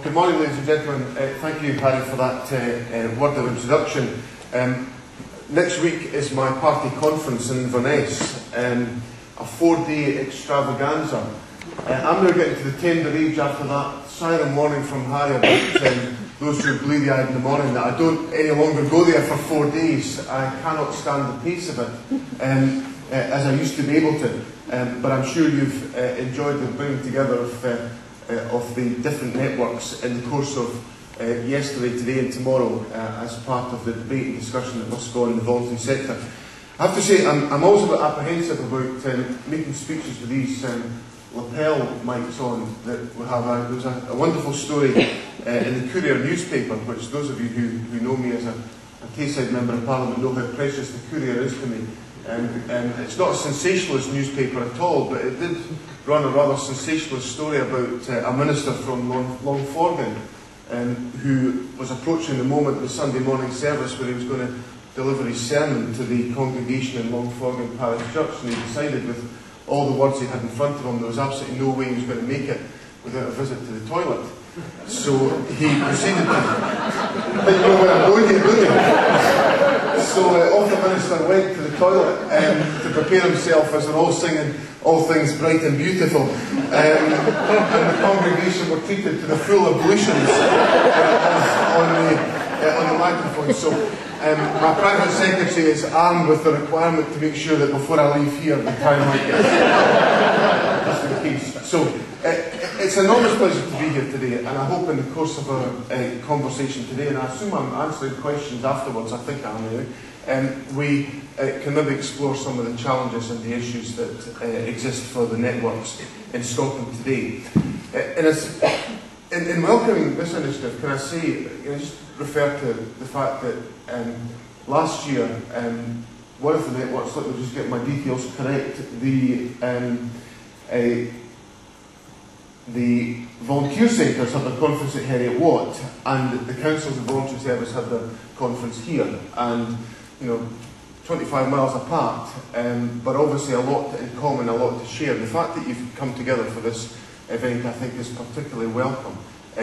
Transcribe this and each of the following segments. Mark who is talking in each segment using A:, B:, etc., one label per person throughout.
A: Good morning, ladies and gentlemen. Thank you, Harry, for that word of introduction. Next week is my party conference in Inverness, a 4-day extravaganza. I'm now getting to the tender age after that siren warning from Harry about those who are bleary-eyed in the morning that I don't any longer go there for 4 days. I cannot stand the pace of it as I used to be able to. But I'm sure you've enjoyed the bringing together of the different networks in the course of yesterday, today and tomorrow as part of the debate and discussion that must go on in the voluntary sector. I have to say I'm always a bit apprehensive about making speeches with these lapel mics on. That we have there was a wonderful story in the Courier newspaper, which those of you who know me as a Tayside Member of Parliament know how precious the Courier is to me. It's not a sensationalist newspaper at all, but it did run a rather sensationalist story about a minister from Longforgan who was approaching the moment of the Sunday morning service where he was going to deliver his sermon to the congregation in Longforgan Parish Church, and he decided with all the words he had in front of him there was absolutely no way he was going to make it without a visit to the toilet. So he proceeded to... You know where I'm going here, don't you? So off the minister went to the toilet to prepare himself as they're all singing All Things Bright and Beautiful. And the congregation were treated to the full ablutions on the microphone. So my private secretary is armed with the requirement to make sure that before I leave here the time might get just in case. So it's an enormous pleasure to be here today, and I hope in the course of our conversation today, and I assume I'm answering questions afterwards, I think I am now, we can maybe explore some of the challenges and the issues that exist for the networks in Scotland today. In welcoming this initiative, can I say, just refer to the fact that last year, one of the networks, let me just get my details correct, the volunteer centres had their conference at Heriot Watt, and the councils and voluntary service had their conference here, and 25 miles apart, but obviously a lot in common, a lot to share. The fact that you've come together for this event, I think, is particularly welcome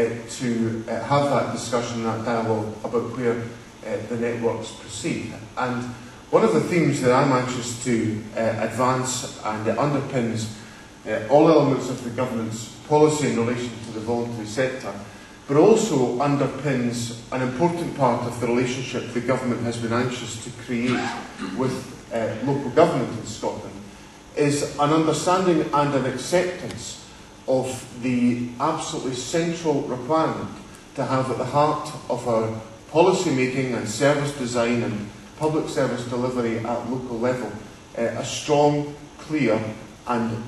A: to have that discussion, that dialogue about where the networks proceed. And one of the themes that I'm anxious to advance, and it underpins all elements of the government's policy in relation to the voluntary sector, but also underpins an important part of the relationship the government has been anxious to create with local government in Scotland, is an understanding and an acceptance of the absolutely central requirement to have at the heart of our policy making and service design and public service delivery at local level a strong, clear and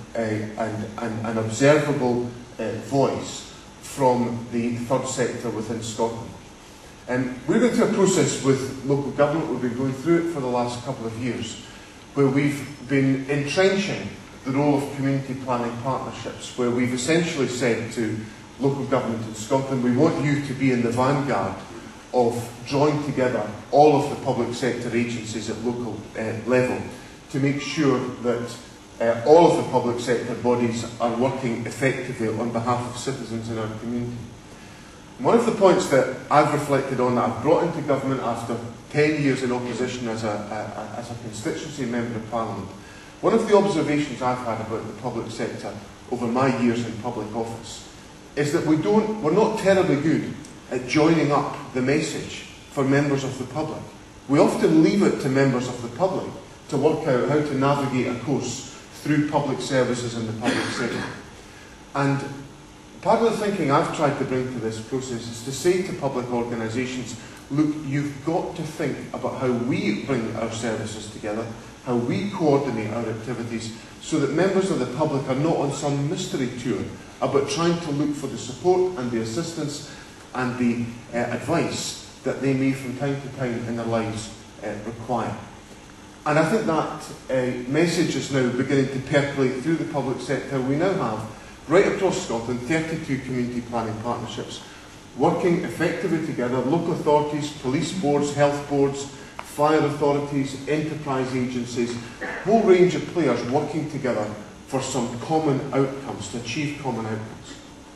A: an observable voice from the third sector within Scotland. We're going through a process with local government. We've been going through it for the last couple of years, where we've been entrenching the role of community planning partnerships, where we've essentially said to local government in Scotland, we want you to be in the vanguard of drawing together all of the public sector agencies at local level to make sure that all of the public sector bodies are working effectively on behalf of citizens in our community. One of the points that I've reflected on, that I've brought into government after 10 years in opposition as a constituency member of Parliament, one of the observations I've had about the public sector over my years in public office is that we're not terribly good at joining up the message for members of the public. We often leave it to members of the public to work out how to navigate a course through public services and the public sector. And part of the thinking I've tried to bring to this process is to say to public organisations, look, you've got to think about how we bring our services together, how we coordinate our activities, so that members of the public are not on some mystery tour about trying to look for the support and the assistance and the advice that they may from time to time in their lives require. And I think that message is now beginning to percolate through the public sector. We now have, right across Scotland, 32 community planning partnerships working effectively together, local authorities, police boards, health boards, fire authorities, enterprise agencies, a whole range of players working together for some common outcomes, to achieve common outcomes.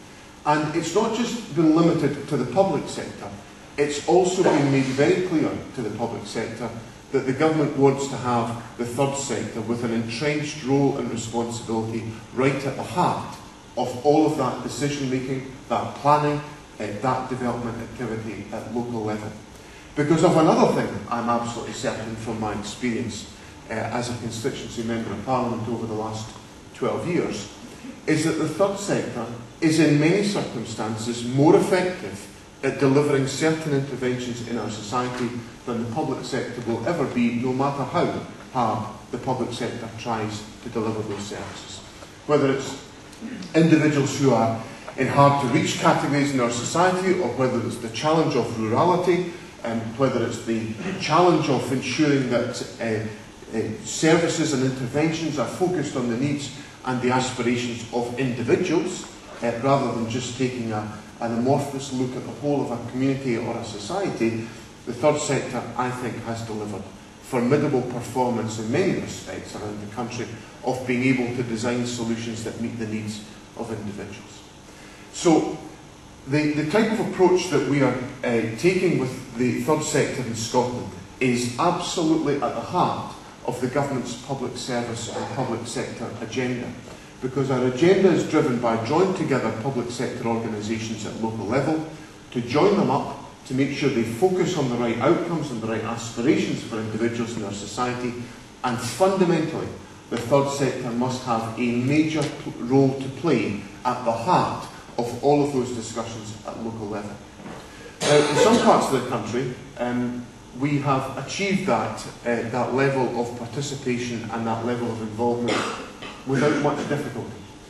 A: And it's not just been limited to the public sector, it's also been made very clear to the public sector that the government wants to have the third sector with an entrenched role and responsibility right at the heart of all of that decision making, that planning, that development activity at local level. Because of another thing I'm absolutely certain from my experience as a constituency member of Parliament over the last 12 years, is that the third sector is in many circumstances more effective at delivering certain interventions in our society than the public sector will ever be, no matter how hard the public sector tries to deliver those services. Whether it's individuals who are in hard-to-reach categories in our society, or whether it's the challenge of rurality, and whether it's the challenge of ensuring that services and interventions are focused on the needs and the aspirations of individuals, rather than just taking an amorphous look at the whole of a community or a society, the third sector, I think, has delivered formidable performance in many respects around the country of being able to design solutions that meet the needs of individuals. So, the type of approach that we are taking with the third sector in Scotland is absolutely at the heart of the government's public service and public sector agenda, because our agenda is driven by drawing together public sector organisations at local level, to join them up, to make sure they focus on the right outcomes and the right aspirations for individuals in our society, and fundamentally, the third sector must have a major role to play at the heart of all of those discussions at local level. Now, in some parts of the country, we have achieved that level of participation and that level of involvement without much difficulty.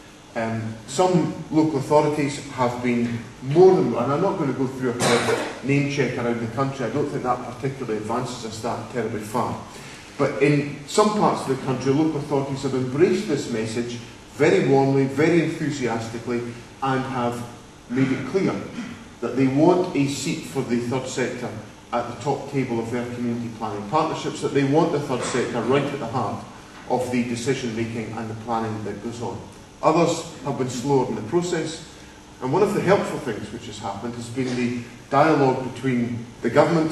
A: Some local authorities have been more than, and I'm not going to go through a kind of name check around the country, I don't think that particularly advances us that terribly far. But in some parts of the country, local authorities have embraced this message very warmly, very enthusiastically, and have made it clear that they want a seat for the third sector at the top table of their community planning partnerships, that they want the third sector right at the heart of the decision making and the planning that goes on. Others have been slower in the process, and one of the helpful things which has happened has been the dialogue between the government,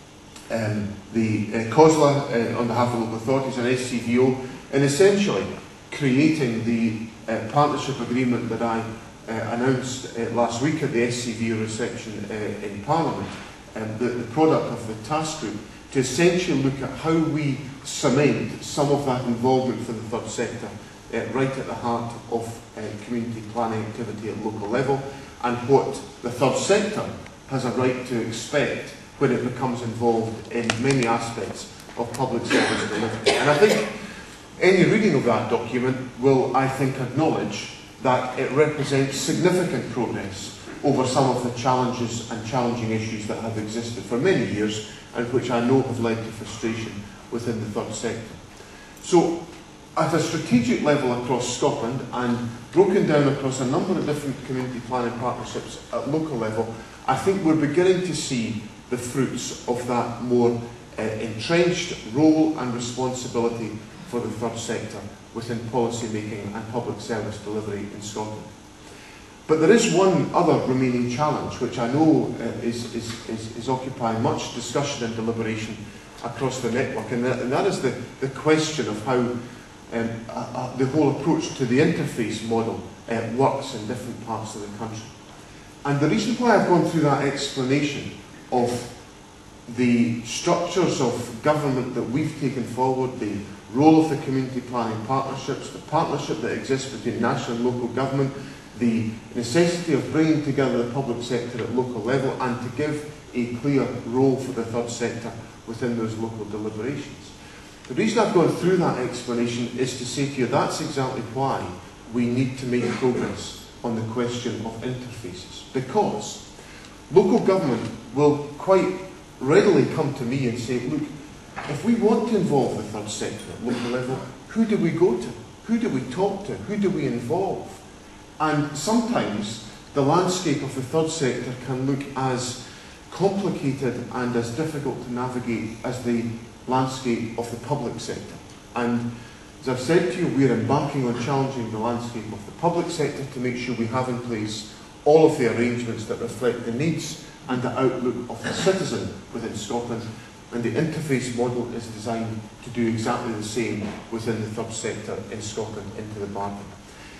A: the COSLA on behalf of local authorities, and SCVO, in essentially creating the partnership agreement that I announced last week at the SCVO reception in Parliament, the product of the task group, to essentially look at how we cement some of that involvement for the third sector right at the heart of community planning activity at local level, and what the third sector has a right to expect when it becomes involved in many aspects of public service delivery. And I think any reading of that document will, I think, acknowledge that it represents significant progress over some of the challenges and challenging issues that have existed for many years and which I know have led to frustration within the third sector. So, at a strategic level across Scotland and broken down across a number of different community planning partnerships at local level, I think we're beginning to see the fruits of that more entrenched role and responsibility for the third sector within policy making and public service delivery in Scotland. But there is one other remaining challenge which I know is occupying much discussion and deliberation across the network, and that is the question of how the whole approach to the interface model works in different parts of the country. And the reason why I've gone through that explanation of the structures of government that we've taken forward, the role of the community planning partnerships, the partnership that exists between national and local government, the necessity of bringing together the public sector at local level, and to give a clear role for the third sector within those local deliberations. The reason I've gone through that explanation is to say to you that's exactly why we need to make progress on the question of interfaces. Because local government will quite readily come to me and say, look, if we want to involve the third sector at local level, who do we go to? Who do we talk to? Who do we involve? And sometimes the landscape of the third sector can look as complicated and as difficult to navigate as the landscape of the public sector. And as I've said to you, we're embarking on challenging the landscape of the public sector to make sure we have in place all of the arrangements that reflect the needs and the outlook of the citizen within Scotland, and the interface model is designed to do exactly the same within the third sector in Scotland into the bargain.